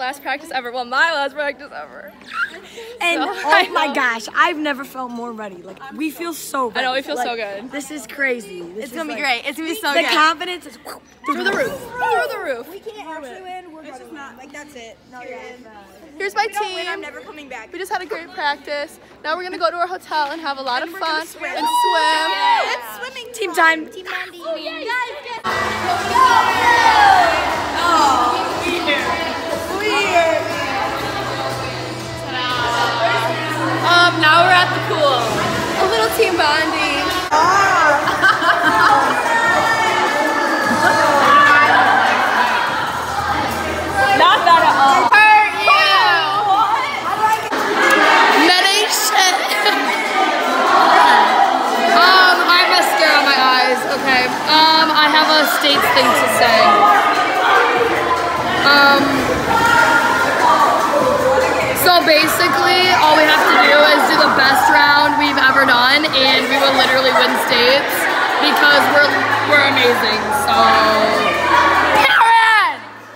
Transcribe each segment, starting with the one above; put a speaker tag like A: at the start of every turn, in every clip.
A: last practice ever. Well, my last practice ever.
B: And
A: so,
B: oh my gosh, I've never felt more ready. Like, we feel so ready.
A: I know, we feel
B: like,
A: so good.
B: This is crazy.
C: It's gonna be great. It's gonna be so good.
B: The confidence is
A: Through the roof. Through the roof.
C: We can't actually win. We're just not like that's it. No, you're in.
A: Here's my
C: We don't win, I'm
A: team.
C: never coming back.
A: We just had a great practice. Now we're gonna go to our hotel and have a lot of fun and swim.
C: It's swimming
B: team time.
C: Team bonding.
A: Oh, now we're at the pool. A little team bonding. Not bad at all. Hurt you. Medication. I have mascara on my eyes. Okay. I have a States thing to say. So basically, all we have to do is do the best round we've ever done, and we will literally win states because we're amazing. So, Karen!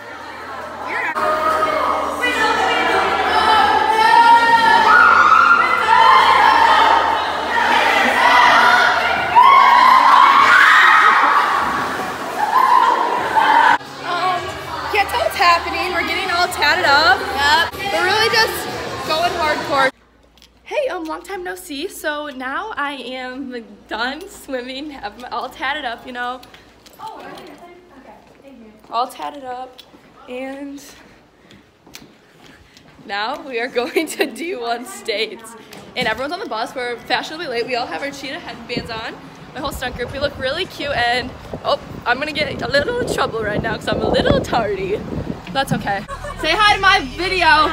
A: Can't tell what's happening. We're getting all tatted up. Yep. We're really just going hardcore. Hey, long time no see. So now I am done swimming, have my all tatted up, you know. Oh, okay. Thank you. All tatted up, and now we are going to D1 states. And everyone's on the bus. We're fashionably late. We all have our cheetah headbands on. My whole stunt group. We look really cute, and oh, I'm gonna get a little in trouble right now because I'm a little tardy. That's okay. Say hi to my video.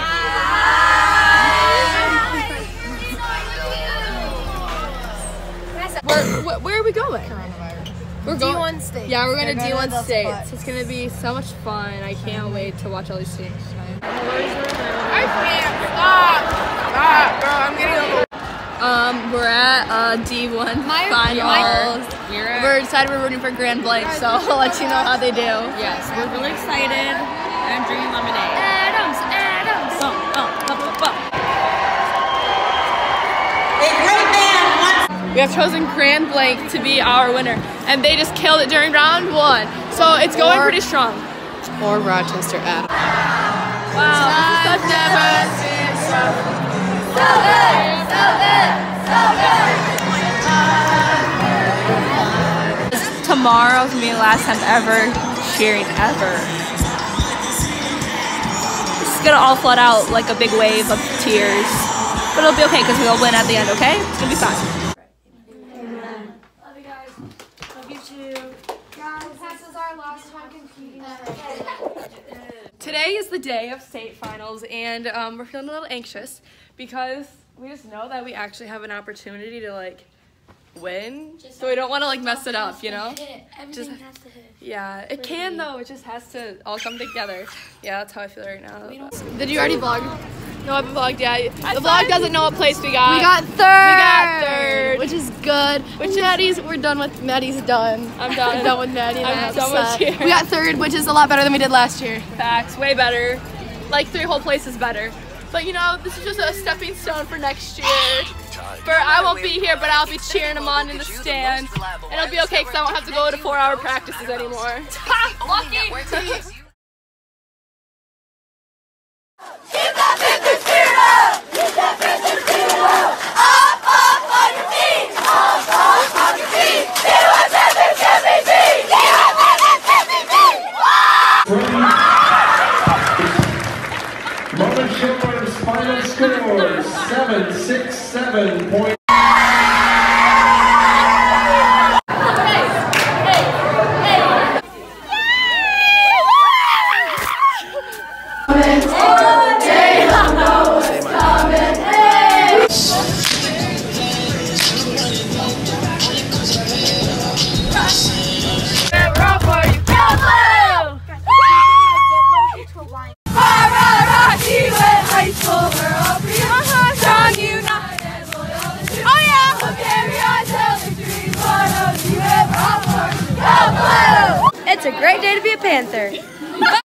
A: Where are we going? We're going
C: D1 states.
A: Yeah, we're going to D1 states. It's going to be so much fun. I can't wait to watch all these things.
C: I can't stop. Stop, bro. I'm getting over.
A: We're at D1 finals. We're decided we're rooting for Grand Blanc, so I'll let you know how they do.
D: Yes, we're really excited. I'm drinking lemonade.
A: Adams. We have chosen Grand Blanc to be our winner, and they just killed it during round 1. So it's going pretty strong.
D: Or Rochester Adams.
A: Wow, this is so good. Tomorrow's gonna be the last time ever cheering ever. It's gonna all flood out like a big wave of tears. But it'll be okay because we'll win at the end, okay? It's gonna be fine.
E: Love you guys. Love you too. Guys, this is our last time competing.
A: Today is the day of state finals, and we're feeling a little anxious because we just know that we actually have an opportunity to like win, so we don't want to like mess it up, you know?
E: Everything has to hit.
A: Yeah, it can though. It just has to all come together. Yeah, that's how I feel right now. Did you already vlog? No, I haven't vlogged yet. The vlog doesn't know what place we got.
C: We got third.
A: We got third.
C: Which is good.
A: Which
C: Maddie's, we're done with, Maddie's done.
A: I'm done.
C: We're done with Maddie.
A: I'm done with cheer.
C: We got third, which is a lot better than we did last year.
A: Facts, way better. Like 3 whole places better. But you know, this is just a stepping stone for next year. For I won't be here, but I'll be cheering them on in the stands. And it'll be okay because I won't have to go to 4-hour practices anymore. Ha! Lucky!
F: Keep that business spirit up! Keep that business spirit up! Up on your feet! Up on your feet! D1 Panthers MVP! D1 Panthers MVP!
G: Mother Schindler's final score, 767 points.
B: It's a great day to be a Panther.